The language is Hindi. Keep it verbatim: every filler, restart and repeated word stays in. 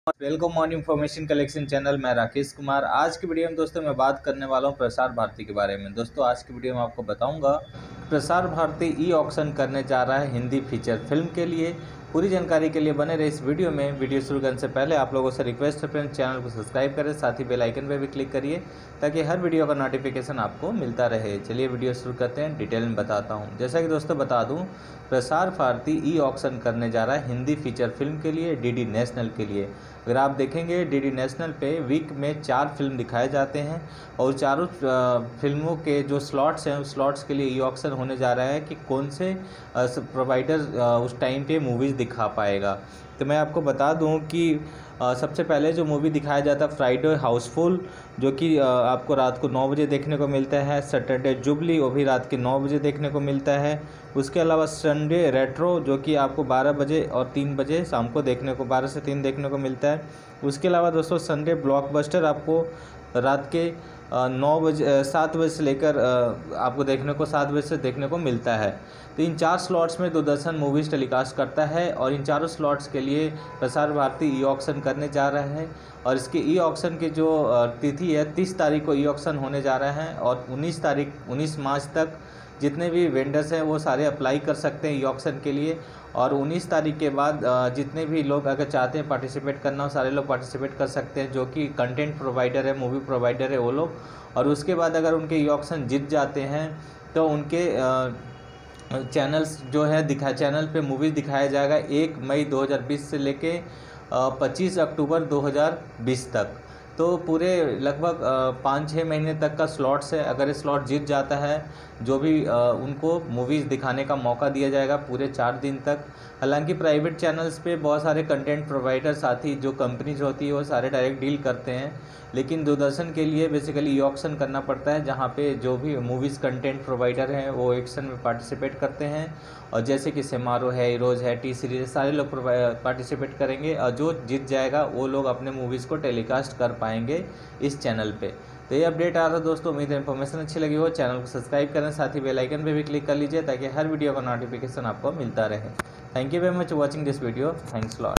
Welcome on information collection channel. मैं राकेश कुमार। आज की वीडियो में दोस्तों मैं बात करने वाला हूं प्रसार भारती के बारे में। दोस्तों आज की वीडियो में आपको बताऊंगा प्रसार भारती ई ऑक्शन करने जा रहा है हिंदी फीचर फिल्म के लिए। पूरी जानकारी के लिए बने रहे इस वीडियो में। वीडियो शुरू करने से पहले आप लोगों से रिक्वेस्ट है फ्रेंड्स, चैनल को सब्सक्राइब करें, साथ ही बेल आइकन पर भी क्लिक करिए ताकि हर वीडियो का नोटिफिकेशन आपको मिलता रहे। चलिए वीडियो शुरू करते हैं, डिटेल में बताता हूँ। जैसा कि दोस्तों बता दूँ, प्रसार भारती ई ऑक्शन करने जा रहा है हिंदी फीचर फिल्म के लिए, डीडी नेशनल के लिए। अगर आप देखेंगे डीडी नेशनल पे वीक में चार फिल्म दिखाए जाते हैं और चारों फिल्मों के जो स्लॉट्स हैं उस स्लॉट्स के लिए ई ऑक्शन होने जा रहा है कि कौन से प्रोवाइडर उस टाइम पे मूवीज़ दिखा पाएगा। तो मैं आपको बता दूं कि सबसे पहले जो मूवी दिखाया जाता है फ्राइडे हाउसफुल, जो कि आपको रात को नौ बजे देखने को मिलता है। सैटरडे जुबली, वो भी रात के नौ बजे देखने को मिलता है। उसके अलावा संडे रेट्रो, जो कि आपको बारह बजे और तीन बजे शाम को देखने को बारह से तीन देखने को मिलता है। उसके अलावा दोस्तों संडे ब्लॉकबस्टर आपको रात के नौ बजे सात बजे से लेकर आपको देखने को सात बजे से देखने को मिलता है। तो इन चार स्लॉट्स में दूरदर्शन मूवीज़ टेलीकास्ट करता है और इन चारों स्लॉट्स के लिए प्रसार भारती ई ऑक्शन करने जा रहा है। और इसके ई ऑक्शन की जो तिथि है तीस तारीख को ई ऑक्शन होने जा रहा है और उन्नीस तारीख उन्नीस मार्च तक जितने भी वेंडर्स हैं वो सारे अप्लाई कर सकते हैं ई ऑक्शन के लिए। और उन्नीस तारीख के बाद जितने भी लोग अगर चाहते हैं पार्टिसिपेट करना हो सारे लोग पार्टिसिपेट कर सकते हैं, जो कि कंटेंट प्रोवाइडर है, मूवी प्रोवाइडर है वो लोग। और उसके बाद अगर उनके ई ऑक्शन जीत जाते हैं तो उनके चैनल्स जो है दिखा चैनल पे मूवी दिखाया जाएगा एक मई दो हज़ार बीस से लेके पच्चीस अक्टूबर दो हज़ार बीस तक। तो पूरे लगभग पाँच छः महीने तक का स्लॉट्स है। अगर ये स्लॉट जीत जाता है जो भी आ, उनको मूवीज़ दिखाने का मौका दिया जाएगा पूरे चार दिन तक। हालांकि प्राइवेट चैनल्स पे बहुत सारे कंटेंट प्रोवाइडर साथ ही जो कंपनीज होती है वो सारे डायरेक्ट डील करते हैं, लेकिन दूरदर्शन के लिए बेसिकली ई ऑक्शन करना पड़ता है जहाँ पे जो भी मूवीज़ कंटेंट प्रोवाइडर हैं वो ऑक्शन में पार्टिसिपेट करते हैं। और जैसे कि सेमारो है, हीरोज़ है, टी सीरीज, सारे लोग पार्टिसिपेट करेंगे और जो जीत जाएगा वो लोग अपने मूवीज़ को टेलीकास्ट कर पाएंगे इस चैनल पे। तो ये अपडेट आ रहा है दोस्तों। उम्मीद है इन्फॉर्मेशन अच्छी लगी हो। चैनल को सब्सक्राइब करें, साथ ही बेल आइकन पे भी क्लिक कर लीजिए ताकि हर वीडियो का नोटिफिकेशन आपको मिलता रहे। Thank you very much watching this video. Thanks lot.